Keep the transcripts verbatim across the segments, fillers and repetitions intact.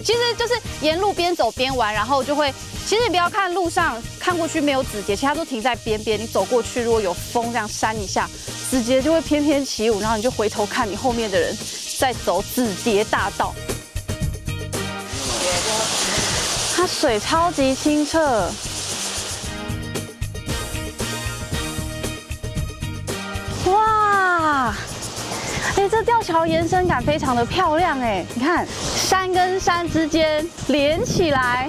其实就是沿路边走边玩，然后就会，其实你不要看路上看过去没有紫蝶，其实它都停在边边，你走过去如果有风这样扇一下，紫蝶就会翩翩起舞，然后你就回头看你后面的人在走紫蝶大道。它水超级清澈。 哇，哎，这吊桥延伸感非常的漂亮哎，你看山跟山之间连起来。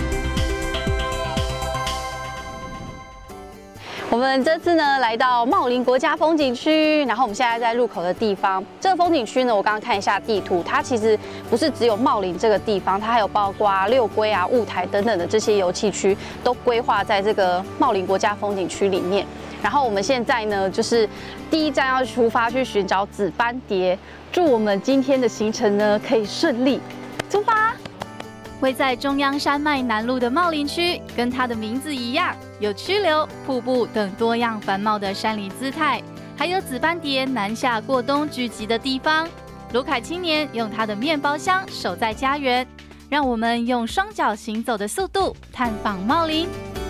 我们这次呢来到茂林国家风景区，然后我们现在在入口的地方。这个风景区呢，我刚刚看一下地图，它其实不是只有茂林这个地方，它还有包括六龟啊、雾台等等的这些游憩区，都规划在这个茂林国家风景区里面。 然后我们现在呢，就是第一站要出发去寻找紫斑蝶。祝我们今天的行程呢可以顺利出发。 位在中央山脉南麓的茂林区，跟它的名字一样，有曲流、瀑布等多样繁茂的山林姿态，还有紫斑蝶南下过冬聚集的地方。卢凯青年用他的面包箱守在家园，让我们用双脚行走的速度探访茂林。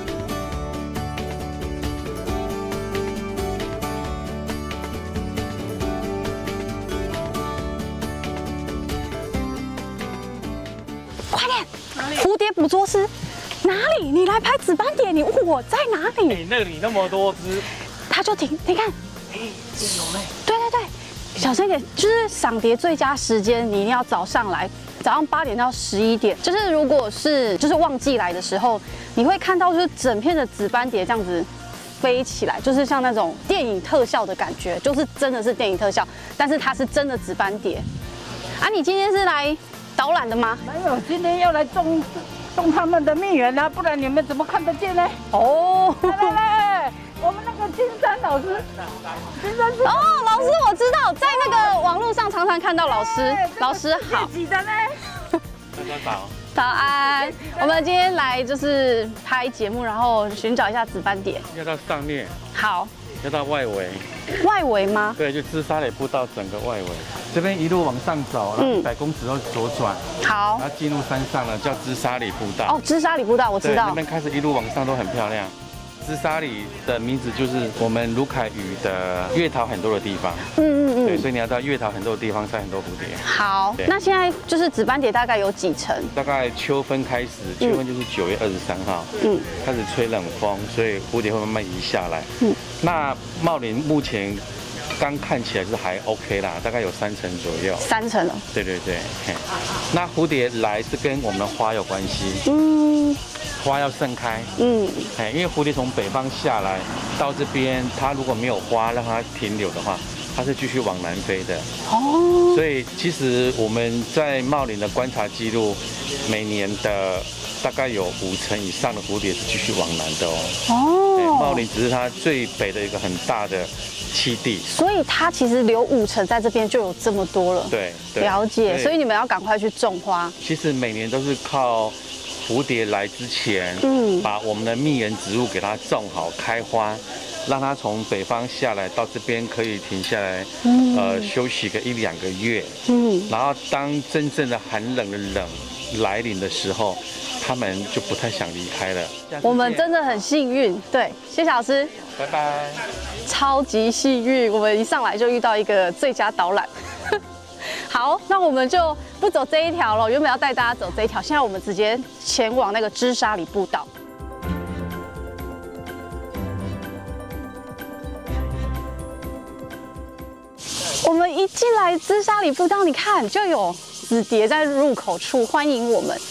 快点！蝴蝶捕捉师哪里？你来拍紫斑蝶，你我在哪里？ 哎，那里那么多只， 它就停，你看， 哎，有嘞。 对对对，小声一点，就是赏蝶最佳时间，你一定要早上来，早上八点到十一点。就是如果是就是旺季来的时候，你会看到就是整片的紫斑蝶这样子飞起来，就是像那种电影特效的感觉，就是真的是电影特效，但是它是真的紫斑蝶。啊，你今天是来？ 导览的吗？ 没有，今天要来种种他们的蜜源啊，不然你们怎么看得见呢？ 哦， 来来来，我们那个金山老师，金山哦，老师我知道，在那个网络上常常看到老师，老师好。 自己的呢？ 大家早。 早安，我们今天来就是拍节目，然后寻找一下紫斑蝶。 要到上面。 好。 要到外围。 外围吗？ 对，就芝沙里步道整个外围。 这边一路往上走，然后一百公尺后左转， 好， 然后进入山上了，叫芝沙里步道。 哦，芝沙里步道我知道。 那边开始一路往上都很漂亮。芝沙里的名字就是我们卢凯语的月桃很多的地方。嗯嗯嗯。对，所以你要到月桃很多的地方晒很多蝴蝶。 好，那现在就是紫斑蝶大概有几成？ 大概秋分开始，秋分就是九月二十三号，嗯，开始吹冷风，所以蝴蝶会慢慢移下来。嗯，那茂林目前。 刚看起来是还 OK 啦，大概有三成左右。 三成了。对对对，那蝴蝶来是跟我们的花有关系。 嗯。 花要盛开。嗯。哎，因为蝴蝶从北方下来到这边，它如果没有花让它停留的话，它是继续往南飞的。哦。所以其实我们在茂林的观察记录，每年的大概有五成以上的蝴蝶是继续往南的哦。哦。茂林只是它最北的一个很大的。 栖地，所以它其实留五成在这边就有这么多了。 对， 了解。所以你们要赶快去种花。 其实每年都是靠蝴蝶来之前，嗯，把我们的蜜源植物给它种好开花，让它从北方下来到这边可以停下来，嗯，呃，休息个一两个月，嗯，然后当真正的寒冷的冷来临的时候，他们就不太想离开了。 我们真的很幸运，对，谢谢老师， 拜拜。 超级幸运，我们一上来就遇到一个最佳导览。好，那我们就不走这一条了，原本要带大家走这一条，现在我们直接前往那个芝沙里步道。我们一进来芝沙里步道，你看就有紫蝶在入口处欢迎我们。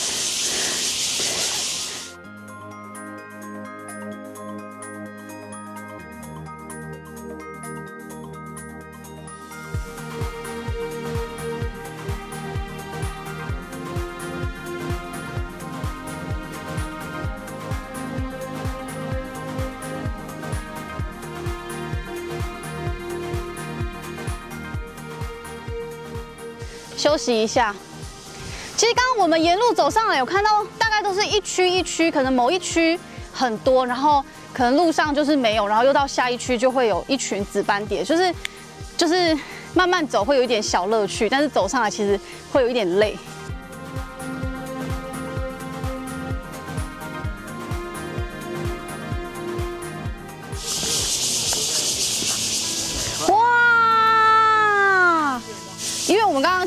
休息一下。其实刚刚我们沿路走上来，有看到大概都是一区一区，可能某一区很多，然后可能路上就是没有，然后又到下一区就会有一群紫斑蝶，就是就是慢慢走会有一点小乐趣，但是走上来其实会有一点累。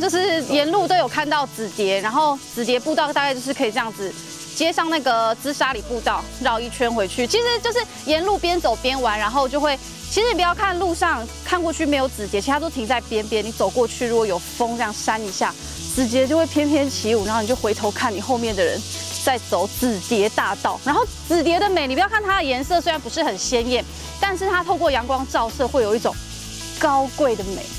就是沿路都有看到紫蝶，然后紫蝶步道大概就是可以这样子接上那个芝沙里步道绕一圈回去，其实就是沿路边走边玩，然后就会。 其实你不要看路上看过去没有紫蝶，其实它都停在边边。你走过去，如果有风这样扇一下，紫蝶就会翩翩起舞，然后你就回头看你后面的人在走紫蝶大道。然后紫蝶的美，你不要看它的颜色虽然不是很鲜艳，但是它透过阳光照射，会有一种高贵的美。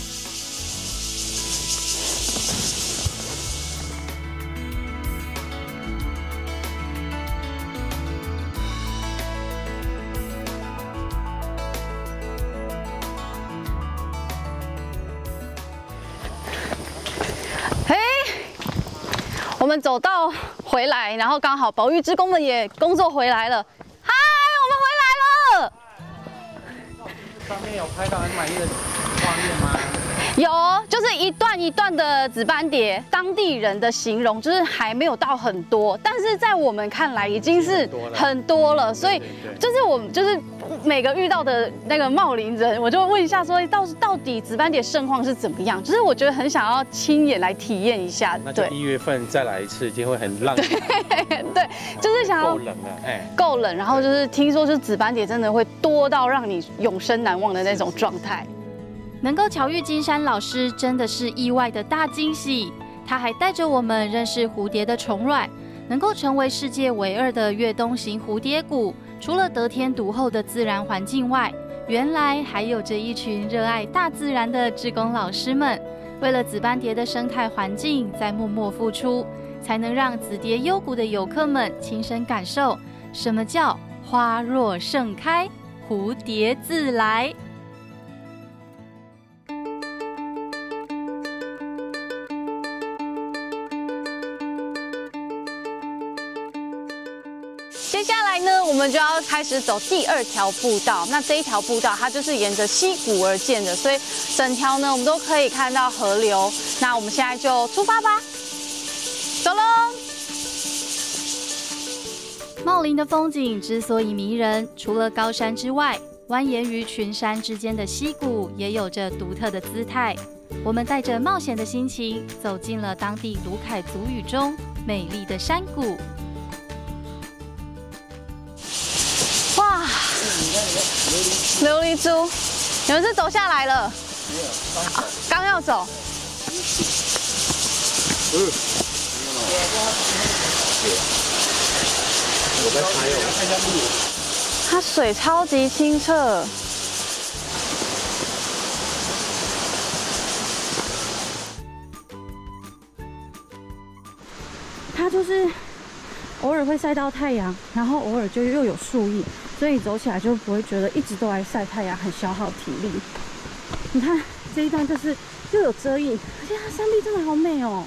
我们走到回来，然后刚好保育志工们也工作回来了。嗨，我们回来了。 上面有拍到很满意的画面吗？ 有，就是一段一段的紫斑蝶，当地人的形容就是还没有到很多，但是在我们看来已经是很多了。所以就是我们就是每个遇到的那个茂林人，我就问一下说，到到底紫斑蝶盛况是怎么样？就是我觉得很想要亲眼来体验一下。 那就一月份再来一次，一定会很浪。 对，就是想要够冷了，哎， 够冷。然后就是听说，就是紫斑蝶真的会多到让你永生难忘的那种状态。 能够巧遇金山老师，真的是意外的大惊喜。他还带着我们认识蝴蝶的虫卵，能够成为世界唯二的越冬型蝴蝶谷。除了得天独厚的自然环境外，原来还有着一群热爱大自然的志工老师们，为了紫斑蝶的生态环境在默默付出，才能让紫蝶幽谷的游客们亲身感受什么叫花若盛开，蝴蝶自来。 接下来呢，我们就要开始走第二条步道。那这一条步道，它就是沿着溪谷而建的，所以整条呢，我们都可以看到河流。那我们现在就出发吧，走喽！ 茂林的风景之所以迷人，除了高山之外，蜿蜒于群山之间的溪谷也有着独特的姿态。我们带着冒险的心情，走进了当地鲁凯族语中美丽的山谷。 哇，琉璃珠，你们是走下来了？ 没有， 刚要走。 嗯，我在拍哦，看一下路。 它水超级清澈。它就是偶尔会晒到太阳，然后偶尔就又有树荫。 所以走起来就不会觉得一直都在晒太阳，很消耗体力。你看这一段就是又有遮荫，而且它山壁真的好美哦。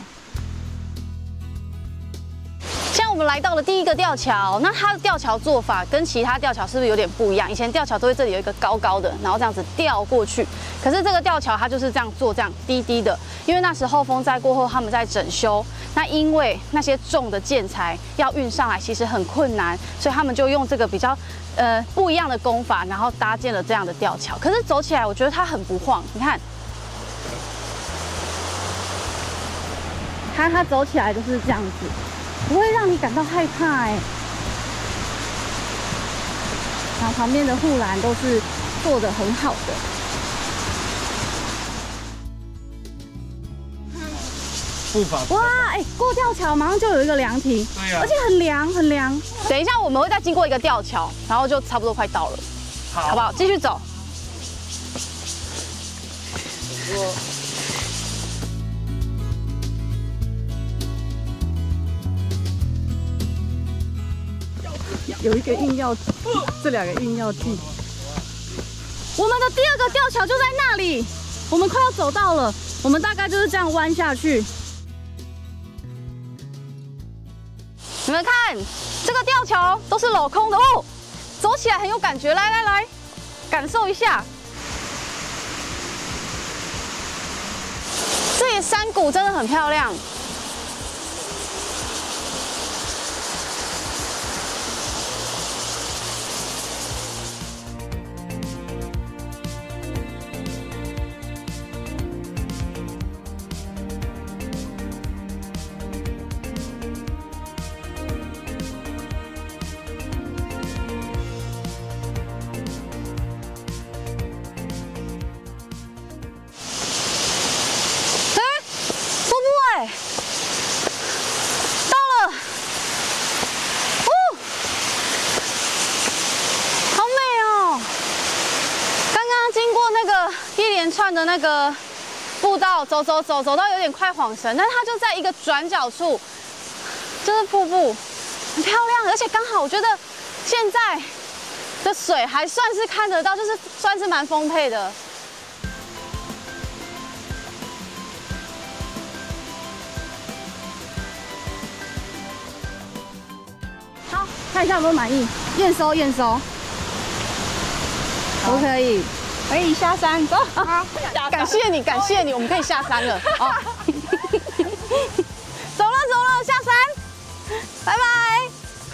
现在我们来到了第一个吊桥，那它的吊桥做法跟其他吊桥是不是有点不一样？以前吊桥都会这里有一个高高的，然后这样子吊过去，可是这个吊桥它就是这样做，这样低低的，因为那时候风灾过后他们在整修。 那因为那些重的建材要运上来，其实很困难，所以他们就用这个比较呃不一样的工法，然后搭建了这样的吊桥。可是走起来，我觉得它很不晃。你看，它它走起来就是这样子，不会让你感到害怕哎。然后旁边的护栏都是做得很好的。 哇，哎、欸，过吊桥马上就有一个凉亭， 对呀、啊， 而且很凉很凉。等一下我们会再经过一个吊桥，然后就差不多快到了，好，好不好？继续走。有一个硬要，这两个硬要记。我们的第二个吊桥就在那里，我们快要走到了。我们大概就是这样弯下去。 你们看，这个吊桥都是镂空的哦，走起来很有感觉。来来来，感受一下。这里山谷真的很漂亮。 段的那个步道走走走走到有点快晃神，但是它就在一个转角处，就是瀑布，很漂亮，而且刚好我觉得现在的水还算是看得到，就是算是蛮丰沛的。 好，看一下有没有满意，验收验收，可不可以？可以下山，走。好， 感谢你，感谢你，我们可以下山了啊！走了走了，下山，拜拜。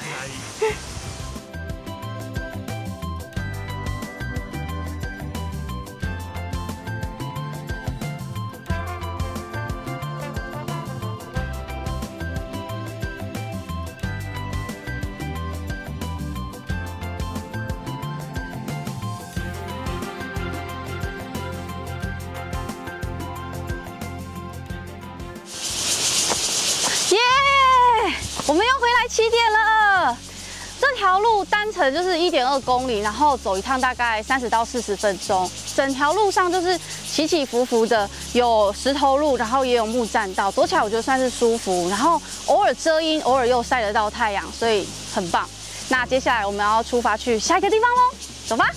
我们又回来起点了。这条路单程就是一点二公里，然后走一趟大概三十到四十分钟。整条路上就是起起伏伏的，有石头路，然后也有木栈道，走起来我觉得算是舒服。然后偶尔遮阴，偶尔又晒得到太阳，所以很棒。那接下来我们要出发去下一个地方喽，走吧。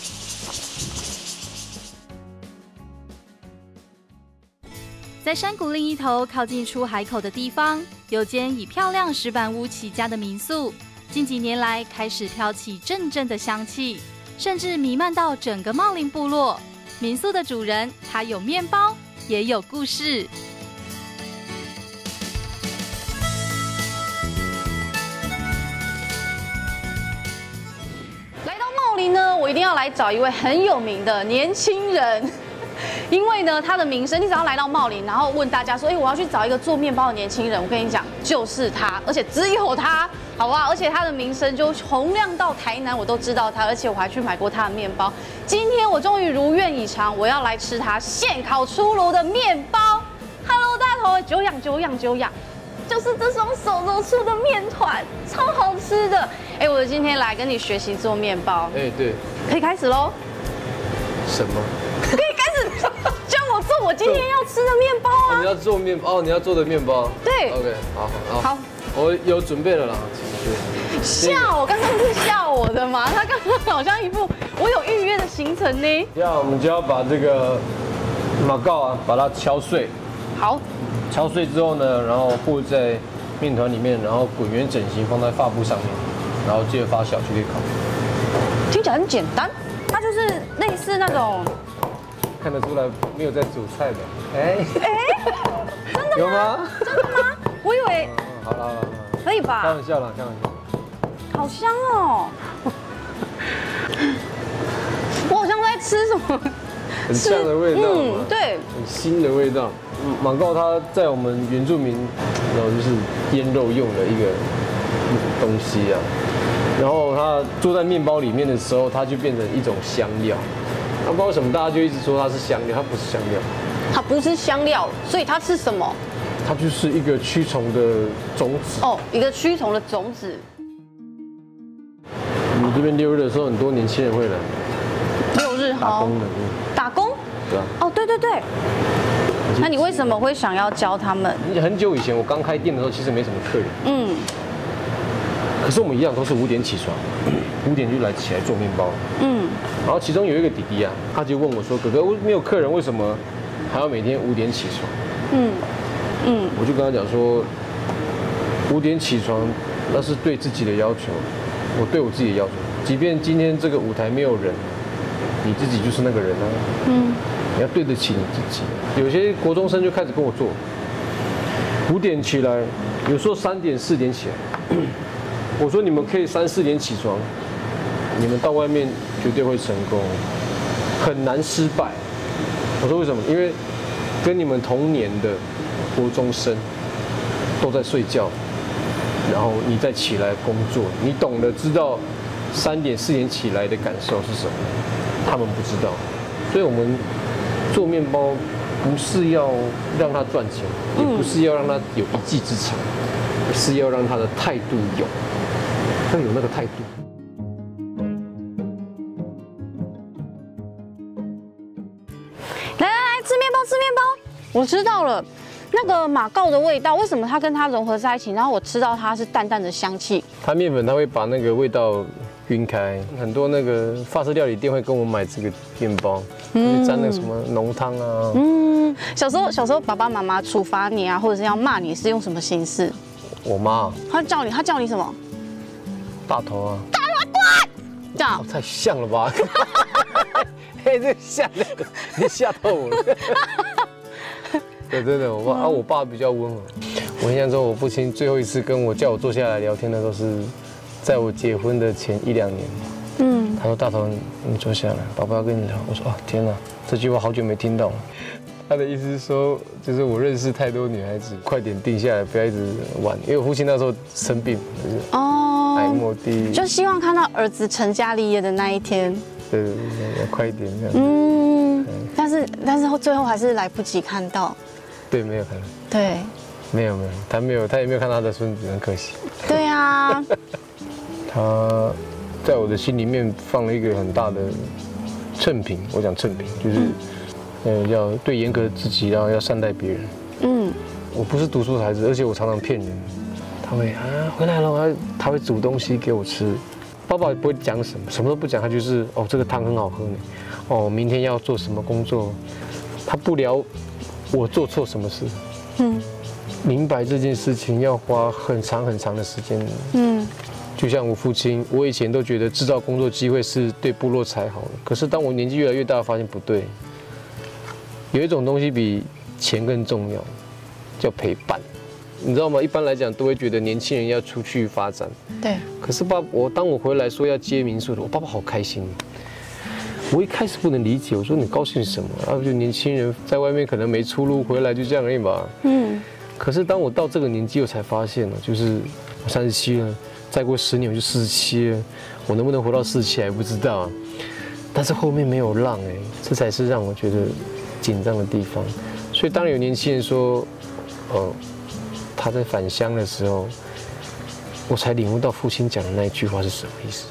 在山谷另一头，靠近出海口的地方，有间以漂亮石板屋起家的民宿。近几年来，开始飘起阵阵的香气，甚至弥漫到整个茂林部落。民宿的主人，他有面包，也有故事。 来到茂林呢，我一定要来找一位很有名的年轻人。因为呢，他的名声，你只要来到茂林，然后问大家说，哎，我要去找一个做面包的年轻人，我跟你讲，就是他，而且只有他，好不好？而且他的名声就洪亮到台南，我都知道他，而且我还去买过他的面包。今天我终于如愿以偿，我要来吃他现烤出炉的面包。Hello， 大头，久仰久仰久仰，就是这双手揉出的面团，超好吃的。哎，我今天来跟你学习做面包。 哎，对， 可以开始喽。 什么？ 可以开始教我做我今天要吃的面包啊！ 哦、你要做面包，哦，你要做的面包。 对 ，OK， 好好好， 我有准备了啦。 笑，刚刚是笑我的嘛？他刚刚好像一副我有预约的行程呢。 这样我们就要把这个马告啊，把它敲碎。 好， 敲碎之后呢，然后和在面团里面，然后滚圆整形放在发布上面，然后接着发酵就可以烤。 听起来很简单，它就是类似那种。 看得出来没有在煮菜的，哎哎，真的吗？ 有吗？ 真的吗？我以为。 嗯，好了好了， 可以吧？ 开玩笑啦，开玩笑。 好香哦！我好像在吃什么？ 很香的味道， 嗯，对， 很新的味道。马告它在我们原住民，然后就是腌肉用的一个东西啊。然后它做在面包里面的时候，它就变成一种香料。那不知道为什么大家就一直说它是香料，它不是香料。 它不是香料，所以它是什么？ 它就是一个驱虫的种子。 哦，一个驱虫的种子。 我们这边六日的时候，很多年轻人会来。 六日打工的， 打工？ 对啊。 哦，对对对。那你为什么会想要教他们？ 很久以前我刚开店的时候，其实没什么客人。 嗯。 可是我们一样都是五点起床，五点就来起来做面包。嗯。然后其中有一个弟弟啊，他就问我说：“哥哥，没有客人，为什么还要每天五点起床？”嗯嗯。我就跟他讲说，五点起床那是对自己的要求，我对我自己的要求。即便今天这个舞台没有人，你自己就是那个人啊。嗯。你要对得起你自己。有些国中生就开始跟我做，五点起来，有时候三点、四点起来。我说你们可以三四点起床，你们到外面绝对会成功，很难失败。我说为什么？因为跟你们同年的国中生都在睡觉，然后你再起来工作，你懂得知道三点四点起来的感受是什么，他们不知道。所以我们做面包不是要让他赚钱，也不是要让他有一技之长，而是要让他的态度有。要有那个态度。 来来我知道了，那个马告的味道，为什么它跟它融合在一起？然后我吃到它是淡淡的香气。 它面粉它会把那个味道晕开，很多那个法式料理店会跟我买这个面包，嗯、沾那个什么浓汤啊。嗯， 小时候小时候爸爸妈妈处罚你啊，或者是要骂你，是用什么形式？ 我妈， 她叫你，她叫你什么？ 大头啊！ 大头滚！这样、 哦、太像了吧？嘿，这像的，你吓到我了。对，真的，我爸啊，我爸比较温和。我印象中，我父亲最后一次跟我叫我坐下来聊天的，都是在我结婚的前一两年。嗯，他说：“大头，你坐下来，爸爸要跟你聊。”我说：“啊，天哪，这句话好久没听到了。”他的意思是说，就是我认识太多女孩子，快点定下来，不要一直玩。因为我父亲那时候生病，就是哦，癌末第， 就希望看到儿子成家立业的那一天。 对对对，要快一点这样。 嗯，但是但是最后还是来不及看到。 对，没有看到。 对， 没有没有，他没有，他也没有看到他的孙子，很可惜。 对啊， 他在我的心里面放了一个很大的秤瓶，我讲秤瓶就是。嗯呃，要对严格自己，然后要善待别人。嗯，我不是读书的孩子，而且我常常骗人。他会啊，回来了，他他会煮东西给我吃。爸爸也不会讲什么，什么都不讲，他就是哦，这个汤很好喝呢。哦，明天要做什么工作，他不聊我做错什么事。嗯，明白这件事情要花很长很长的时间。嗯，就像我父亲，我以前都觉得制造工作机会是对部落才好的，可是当我年纪越来越大，发现不对。有一种东西比钱更重要，叫陪伴，你知道吗？一般来讲都会觉得年轻人要出去发展， 对。 可是爸，我当我回来说要接民宿的，我爸爸好开心。我一开始不能理解，我说你高兴什么？啊，就年轻人在外面可能没出路，回来就这样而已吧。嗯。可是当我到这个年纪，我才发现了，就是我三十七了，再过十年我就四十七了，我能不能活到四十七还不知道啊。但是后面没有浪哎，这才是让我觉得紧张的地方。所以当有年轻人说，呃，他在返乡的时候，我才领悟到父亲讲的那一句话是什么意思。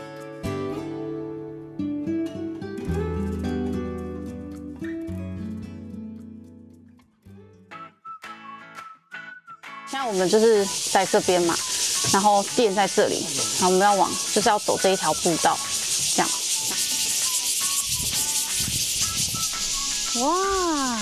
现在我们就是在这边嘛，然后店在这里，然后我们要往就是要走这一条步道，这样。哇！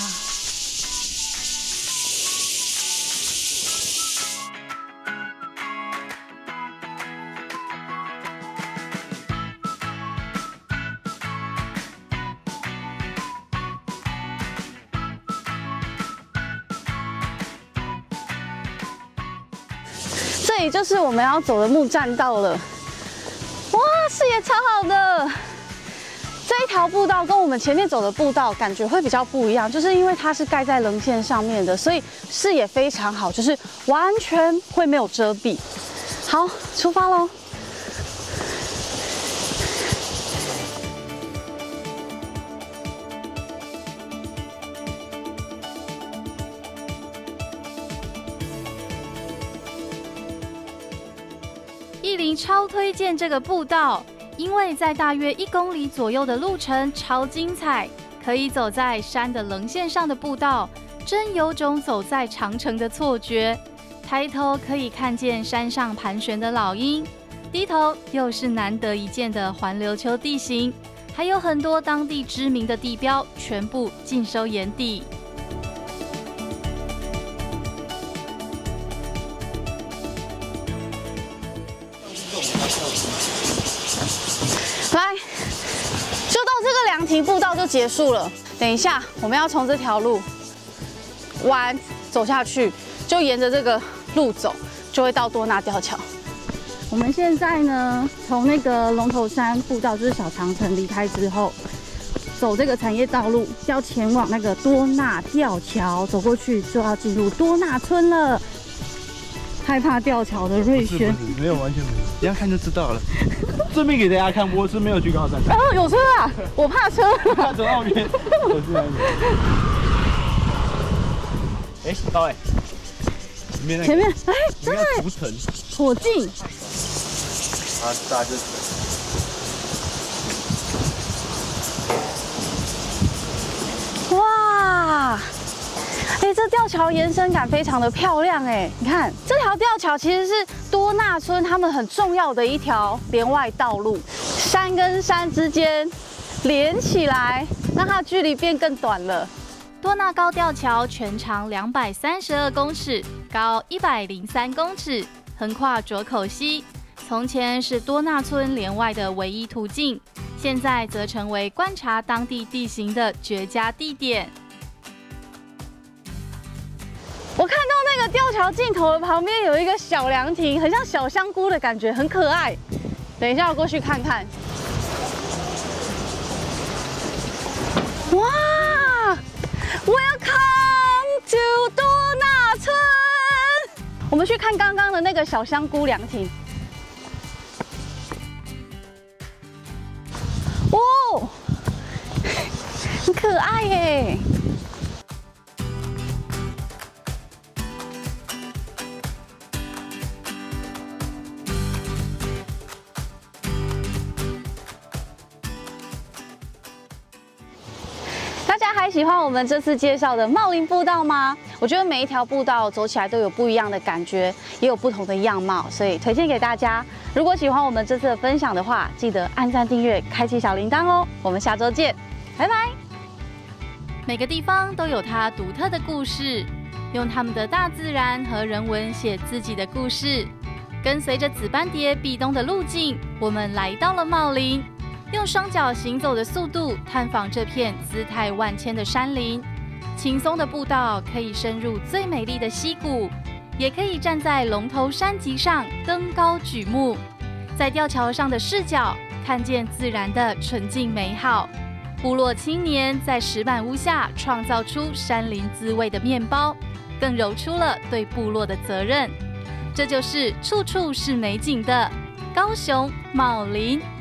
这里就是我们要走的木栈道了。哇，视野超好的！这一条步道跟我们前面走的步道感觉会比较不一样，就是因为它是盖在棱线上面的，所以视野非常好，就是完全会没有遮蔽。好，出发喽！ 艺林超推荐这个步道，因为在大约一公里左右的路程超精彩，可以走在山的棱线上的步道，真有种走在长城的错觉。抬头可以看见山上盘旋的老鹰，低头又是难得一见的环琉球地形，还有很多当地知名的地标，全部尽收眼底。 来，就到这个凉亭步道就结束了。等一下，我们要从这条路弯走下去，就沿着这个路走，就会到多纳吊桥。 我们现在呢，从那个龙头山步道，就是小长城离开之后，走这个产业道路，要前往那个多纳吊桥，走过去就要进入多纳村了。害怕吊桥的瑞轩， 没有，完全没有，等下看就知道了。顺便给大家看，我是没有去高山。 哦，有车啊！我怕车。 怕走那边，我是那边。哎，到哎，前面那个， 前面哎， 真的浮城火镜。 啊，大就是。 哇！ 哎，这吊桥延伸感非常的漂亮哎！你看这条吊桥其实是多纳村他们很重要的一条连外道路，山跟山之间连起来，让它距离变更短了。 多纳高吊桥全长两百三十二公尺，高一百零三公尺，横跨浊口溪。从前是多纳村连外的唯一途径，现在则成为观察当地地形的绝佳地点。 我看到那个吊桥尽头的旁边有一个小凉亭，很像小香菇的感觉，很可爱。等一下我过去看看。哇 ，Welcome to 多纳村。我们去看刚刚的那个小香菇凉亭。哦，很可爱耶。大家还喜欢我们这次介绍的茂林步道吗？我觉得每一条步道走起来都有不一样的感觉，也有不同的样貌，所以推荐给大家。如果喜欢我们这次的分享的话，记得按赞、订阅、开启小铃铛哦。我们下周见，拜拜。 每个地方都有它独特的故事，用他们的大自然和人文写自己的故事。跟随着紫斑蝶壁咚的路径，我们来到了茂林。用双脚行走的速度探访这片姿态万千的山林，轻松的步道可以深入最美丽的溪谷，也可以站在龙头山脊上登高举目，在吊桥上的视角看见自然的纯净美好。部落青年在石板屋下创造出山林滋味的面包，更揉出了对部落的责任。这就是处处是美景的高雄茂林。